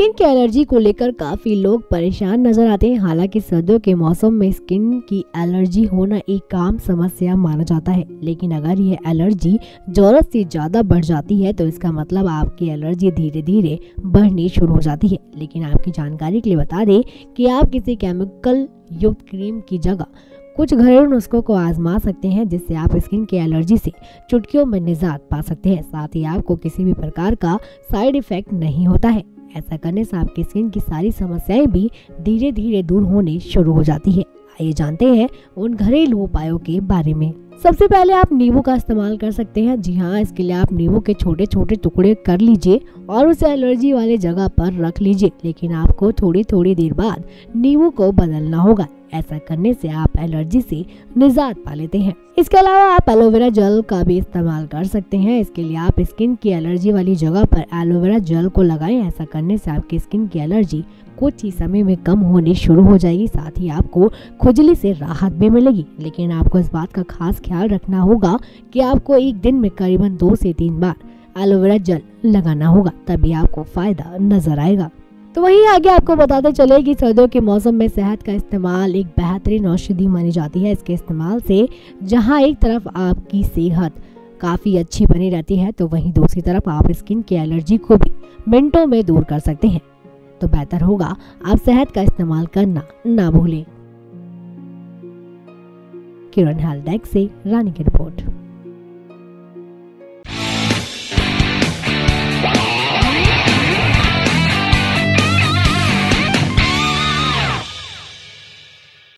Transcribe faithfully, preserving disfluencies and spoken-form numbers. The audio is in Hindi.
स्किन की एलर्जी को लेकर काफी लोग परेशान नजर आते हैं। हालांकि सर्दियों के मौसम में स्किन की एलर्जी होना एक आम समस्या माना जाता है, लेकिन अगर ये एलर्जी जरूरत से ज्यादा बढ़ जाती है तो इसका मतलब आपकी एलर्जी धीरे धीरे बढ़नी शुरू हो जाती है। लेकिन आपकी जानकारी के लिए बता दें कि आप किसी केमिकल युक्त क्रीम की जगह कुछ घरेलू नुस्खों को आजमा सकते हैं, जिससे आप स्किन की एलर्जी से चुटकियों में निजात पा सकते हैं। साथ ही आपको किसी भी प्रकार का साइड इफेक्ट नहीं होता है। ऐसा करने से आपकी स्किन की सारी समस्याएं भी धीरे धीरे दूर होने शुरू हो जाती है। आइए जानते हैं उन घरेलू उपायों के बारे में। सबसे पहले आप नींबू का इस्तेमाल कर सकते हैं। जी हाँ, इसके लिए आप नींबू के छोटे छोटे टुकड़े कर लीजिए और उसे एलर्जी वाले जगह पर रख लीजिए, लेकिन आपको थोड़ी थोड़ी देर बाद नींबू को बदलना होगा। ऐसा करने से आप एलर्जी से निजात पा लेते हैं। इसके अलावा आप एलोवेरा जेल का भी इस्तेमाल कर सकते हैं। इसके लिए आप स्किन की एलर्जी वाली जगह पर एलोवेरा जेल को लगाएं। ऐसा करने से आपकी स्किन की एलर्जी कुछ ही समय में कम होनी शुरू हो जाएगी। साथ ही आपको खुजली से राहत भी मिलेगी। लेकिन आपको इस बात का खास ख्याल रखना होगा कि आपको एक दिन में करीबन दो से तीन बार एलोवेरा जेल लगाना होगा, तभी आपको फायदा नजर आएगा। तो वहीं आगे आपको बताते चले कि सर्दियों के मौसम में शहद का इस्तेमाल एक बेहतरीन औषधि मानी जाती है। इसके इस्तेमाल से जहां एक तरफ आपकी सेहत काफी अच्छी बनी रहती है, तो वहीं दूसरी तरफ आप स्किन की एलर्जी को भी मिनटों में दूर कर सकते हैं। तो बेहतर होगा आप शहद का इस्तेमाल करना ना भूलें। किरण हेल्थ डेस्क से रानी की रिपोर्ट।